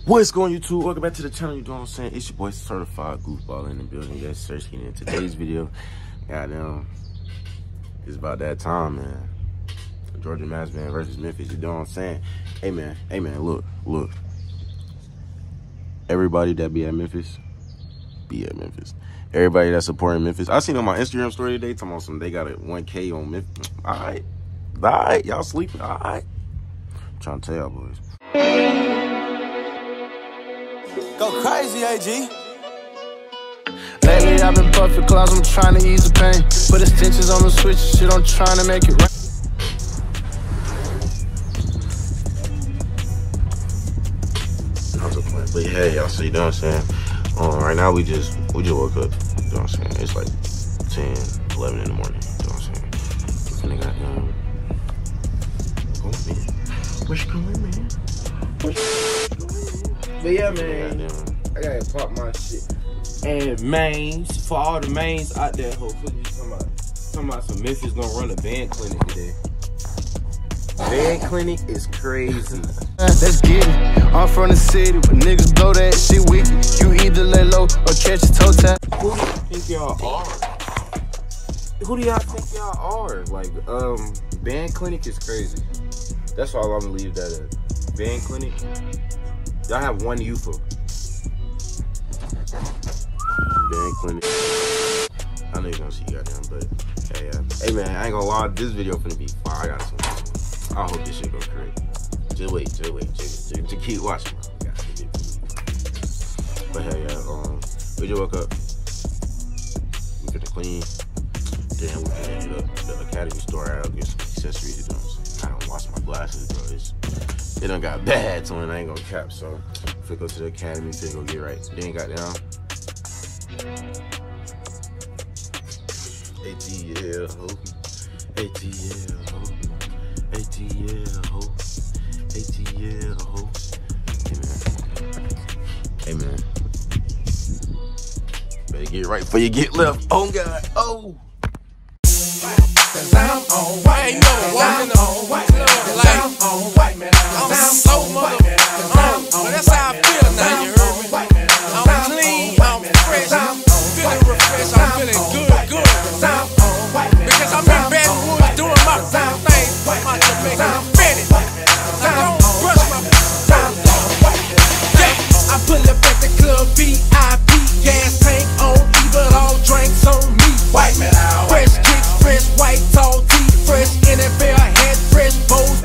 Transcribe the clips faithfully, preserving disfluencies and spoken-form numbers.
What's going on, YouTube? Welcome back to the channel. You know what I'm saying? It's your boy Certified Goofball in the building. Yes, searching in today's video. Goddamn, it's about that time, man. Georgia Mass man versus Memphis. You know what I'm saying? Hey man, hey man, look, look. Everybody that be at Memphis, be at Memphis. Everybody that's supporting Memphis. I seen on my Instagram story today, talking about some they got a one K on Memphis. All right, all right, y'all sleeping? All right. I'm trying to tell y'all boys. Go crazy, A G. Lately I've been puffing clouds, I'm trying to ease the pain. Put extensions on the switch, shit, I'm trying to make it right. But hey, y'all see, you know what I'm saying? Um, right now we just we just woke up. You know what I'm saying? It's like ten, eleven in the morning. You know what I'm saying? Nigga, um, going, man. Where you going, man? Where you going? But yeah, man, I gotta pop my shit. And mains, for all the mains out there, hopefully you talking about, talking about some Memphis gonna run a band clinic today. Band clinic is crazy. Let's get it. I'm from the city, but niggas blow that shit wicked. You either lay low or catch a toe tap. Who do you think y'all are? Who do y'all think y'all are? Like, um, band clinic is crazy. That's all I'm gonna leave that at. Band clinic. Y'all have one U F O. Band clinic. I know you're gonna see goddamn, but hey, uh, hey man, I ain't gonna lie, this video finna be fire. I got some. I hope this shit go great. Just wait, just wait, just, just, just keep watching. But hey, yeah, um, we just woke up. We finna clean. Then we finna hit up the Academy store out, get some accessories. You know what I'm saying? I don't wash my glasses, bro. It's, it done got bad, so I ain't gonna cap. So if we go to the Academy, finna go get right. Then got down. A T L, ho. A T L, ho. A T L, ho. A T L, ho. Hey, man. Hey, man. Better get right before you get left. Oh, God. Oh. Cause I'm on white, no walking on white, like I'm on white, man. I'm so motherfucking, but that's how I feel now, you heard me? I'm clean, I'm fresh, I'm feeling refreshed, I'm feeling good, good. Because I'm in Baton Rouge doing my thing, my Jamaican Betty. I don't brush my yeah, I pull up at the club, V I P, gas tank on E, but all drinks on me. White man out, fresh kicks, fresh white tall tee, fresh N F L hat, fresh bows.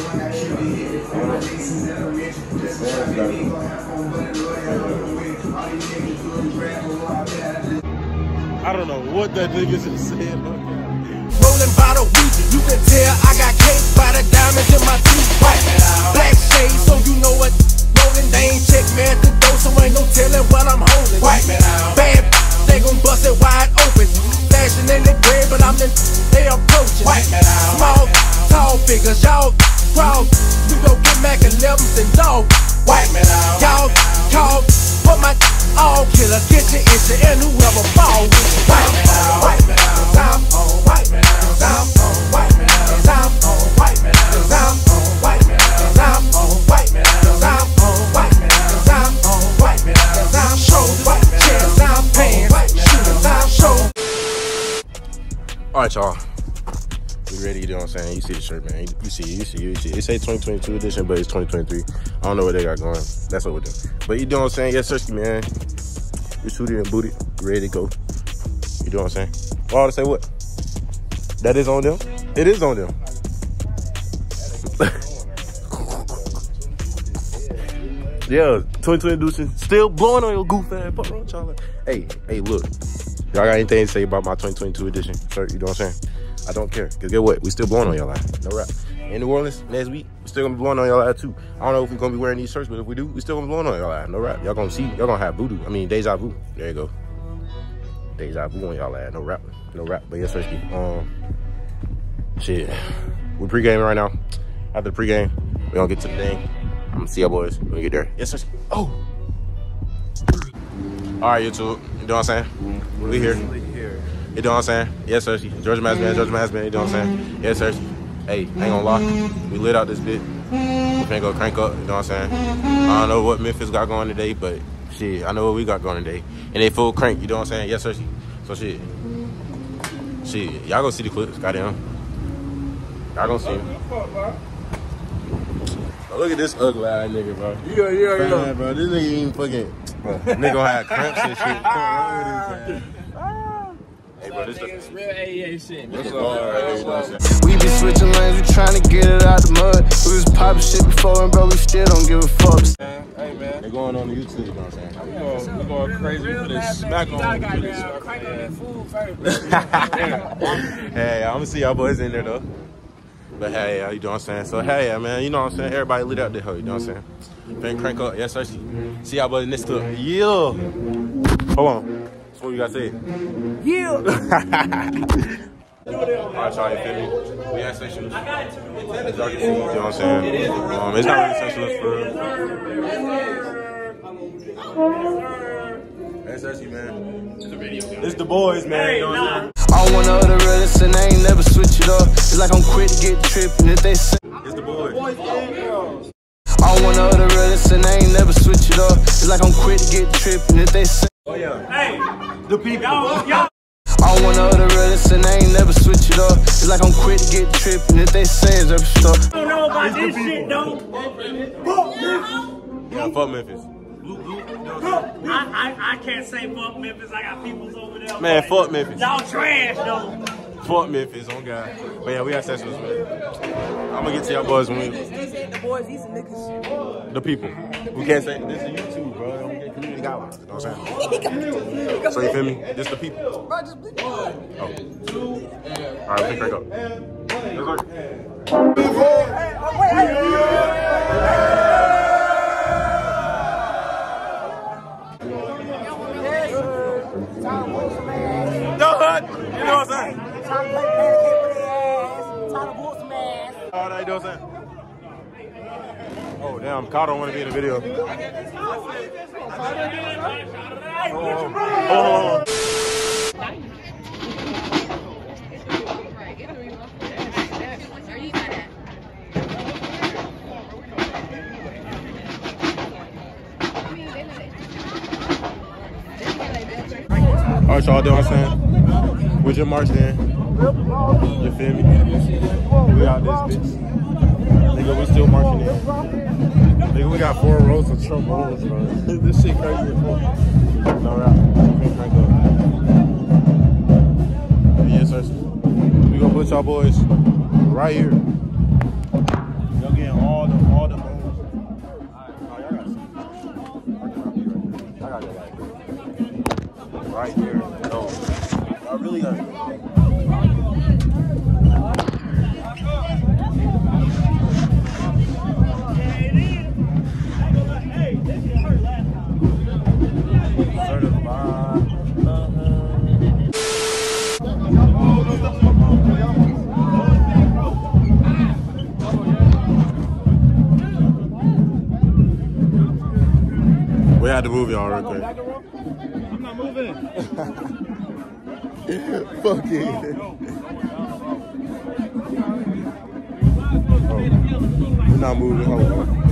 I don't know what that nigga just said. Rolling by the week, you can tell I got cake by the diamonds in my teeth. White black shades, so you know what. Rolling, they ain't check me at the door, so ain't no telling what I'm holding. White man out. Bad, they gon' bust it wide open. Flashing in the bread, but I'm the they approaching. White man out. Small, tall figures, y'all crawl. We gon' get Mac elevens and dog. White man out. Y'all call, put my all killer, get your issue, and whoever fall with you. White man out. White man out. I'm on white man out. I'm on white man out. I'm on white man out. I'm on white man out. I'm on white man out. I'm on white man out. I'm on white man out. I'm shoulders, chest, I'm pants, shooters, I'm shoulders. All right, y'all. We ready, you know what I'm saying? You see the shirt, man. You see it, you see it, you see it. It say twenty twenty-two edition, but it's twenty twenty-three. I don't know what they got going. That's what we're doing. But you know what I'm saying? Yes, Sersky, man. You suited and booted, ready to go. You know what I'm saying? Well, I ought to say what? That is on them? It is on them. Yeah, twenty twenty edition. Still blowing on your goof ass. Fuck wrong, y'all. Hey, hey, look. Y'all got anything to say about my twenty twenty-two edition? Sir, you know what I'm saying? I don't care. Because get what? We still blowing on y'all live. No rap. In New Orleans, next week, we still gonna be blowing on y'all live too. I don't know if we're gonna be wearing these shirts, but if we do, we still gonna be blowing on y'all live. No rap. Y'all gonna see, y'all gonna have voodoo. I mean, deja vu. There you go. Deja vu on y'all live. No rap. No rap. But yes, Sersky. Um, shit. We're pre-gaming right now. After the pre-game, we're gonna get to the thing. I'm gonna see y'all boys when we get there. Yes, Sersky. Oh. All right, YouTube. You know what I'm saying? We here. You know what I'm saying? Yes, sir. Georgia Mass man, Georgia Mass man. You know what I'm saying? Yes, sir. Hey, ain't gonna lie. We lit out this bit. finna go crank up, you know what I'm saying? I don't know what Memphis got going today, but shit, I know what we got going today. And they full crank, you know what I'm saying? Yes, sir. So shit. Shit, y'all gonna see the clips, goddamn. Y'all gonna see them. Oh, look at this ugly ass nigga, bro. Yeah, yeah, Man, yeah. bro, this nigga even fucking, bro, nigga gonna have cramps and shit. Come on, look at this, man. Hey, bro, this is real A E A shit, man. this the bar right here, you know what I'm saying? We be switching lanes, we tryna get it out the mud. We was popping shit before, and bro, we still don't give a fuck. Hey, man. They going on the YouTube, you know what I'm saying? We going, we going crazy for this smack on. For this smack on. Hey, I'm gonna see y'all boys in there, though. But hey, you know what I'm saying? So hey, man, you know what I'm saying? Everybody lit up the hoe, you know what I'm saying? Been crank up, yes sir. See y'all boys next to it. Yeah. Hold on. That's what you gotta say. Yeah. Alright, y'all, you feel me? We at Sessions. As y'all can see, you know what I'm saying? Um, it's not really Sessions for real. That's actually, man. It's a video. It's the boys, man. You know what I'm saying? I don't want no other realest, and I ain't never switch it up. It's like I'm quick to get tripping if they say. It's the boys. I don't want no other realest, and I ain't never switch it up. It's like I'm quick to get tripping if they say. Oh, yeah. Hey, The people. y'all, y'all. I don't want no other realest, and I ain't never switch it up. It's like I'm quick to get tripping if they say it's every stuff. don't know about this shit, though. Yeah, fuck Memphis. I, I, I can't say fuck Memphis. I got peoples over there. Man, but fuck Memphis. Y'all trash, though. Fuck Memphis, on God. But yeah, we got Sessions, man. I'm gonna get to y'all boys when we. These ain't the boys, these are niggas. The people. We can't say this is YouTube, bro. Don't get community guidelines. You know what I'm saying? So you feel me? This the people. Bro, just bleep it. Oh. Alright, we crank up. Let's work. Don't hurt. You know what I'm saying? Time to play pancake with their ass. Time to whoop some ass. All right, you know what I'm saying? Oh, damn. Kyle don't want to be in the video. Oh, oh, oh. All right, y'all doing what I'm saying? With your march then. You feel me? We out this bitch. Nigga, we still marching in. Nigga, we got four rows of trombones, bro. This shit crazy as fuck. No rap. We can crank up. Yes, sir. We gonna put y'all boys right here. Y'all getting all the all the bones. Oh, y'all got I got it like right here. No. I really got it. We had to move y'all real quick. I'm not moving. Fuck it. Oh, we're not moving. Hold on.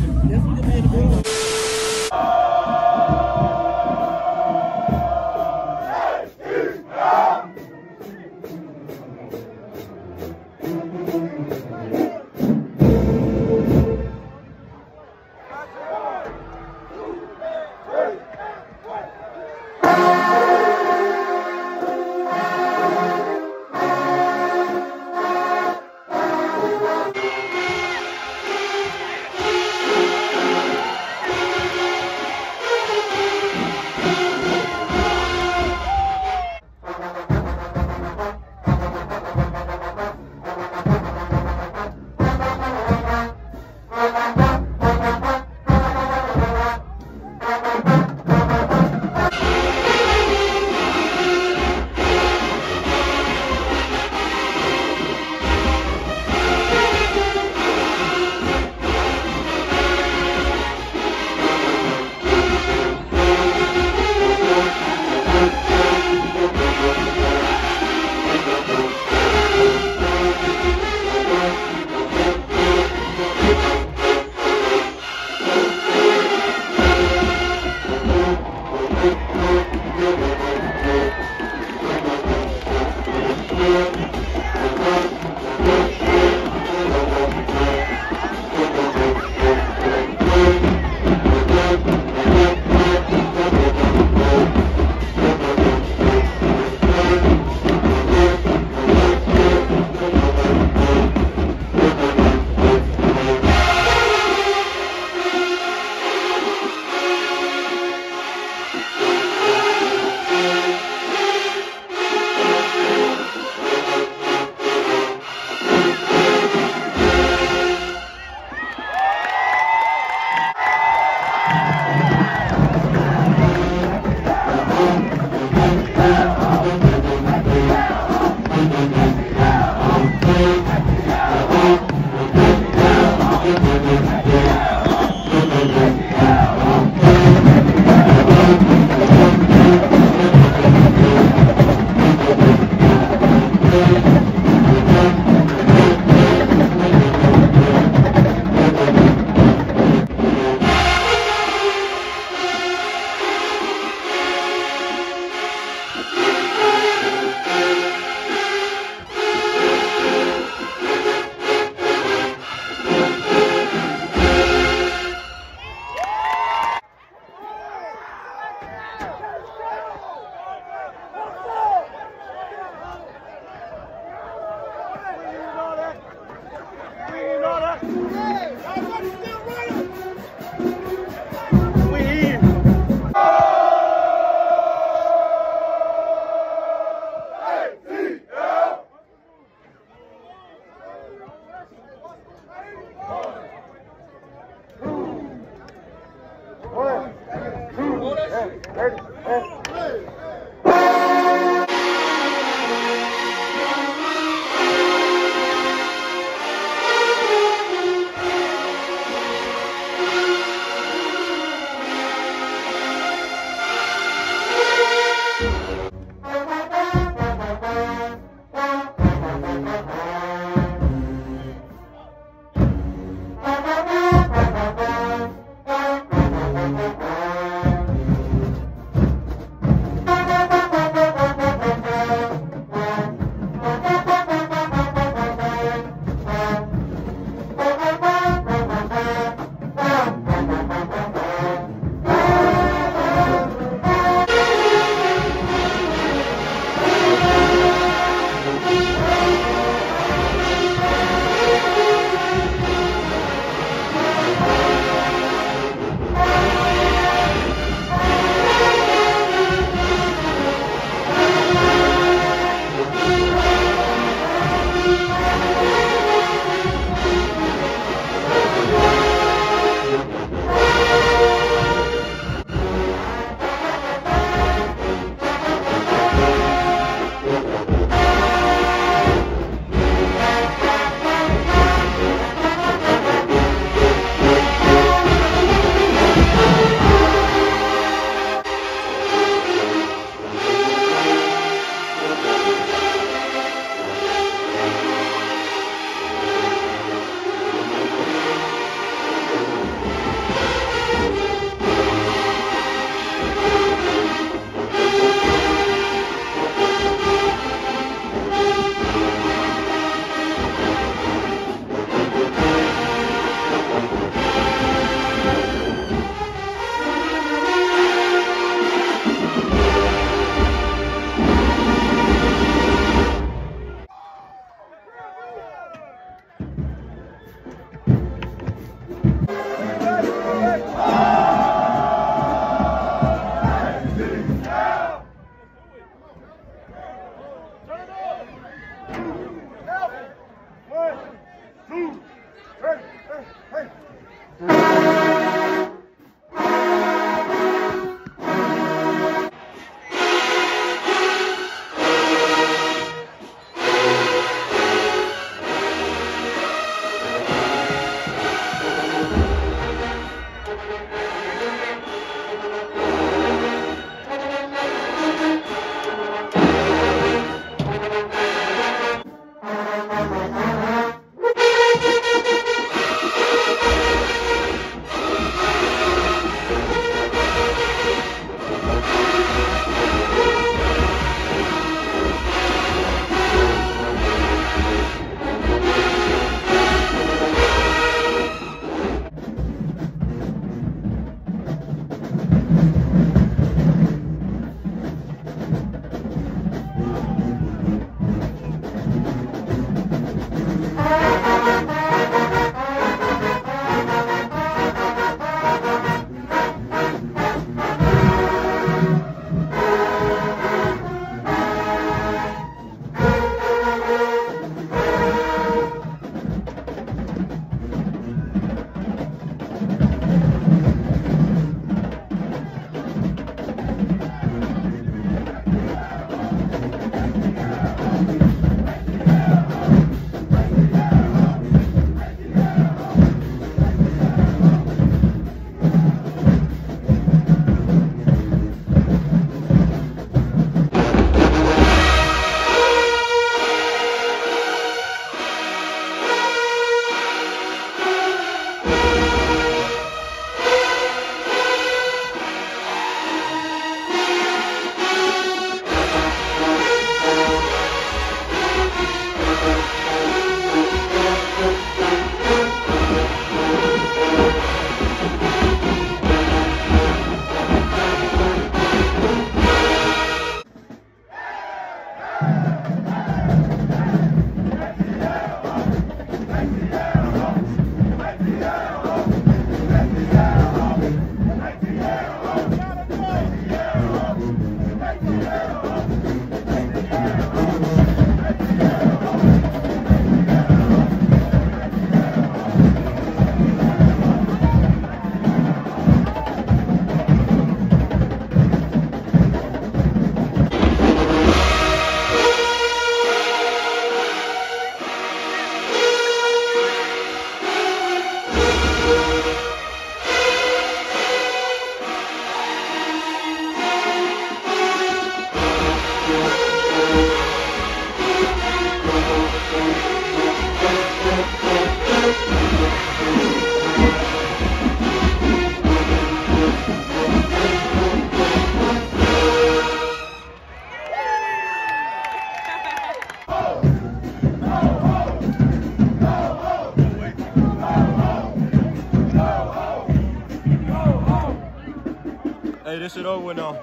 Hey, this shit over with now.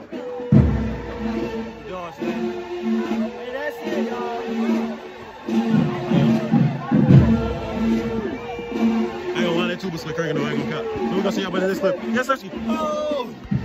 John, Hey, that's it, y'all. I ain't gonna lie, that tuba slick cranking though. I ain't gonna cut. Let me go see y'all by this clip. Yes, sir. Oh!